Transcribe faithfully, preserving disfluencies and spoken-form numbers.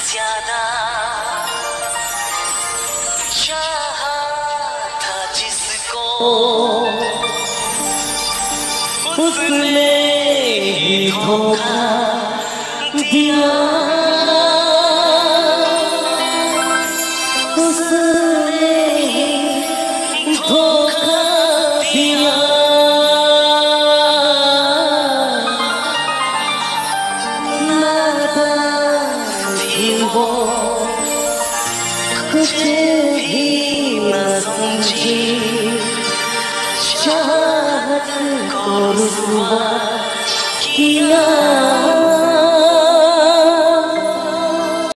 ज्यादा चाहा था जिसको उसने ही धोखा दिया, उसने ही धोखा दिया। नादान थी वो कुछ भी न समझी, चाहत को रुसवा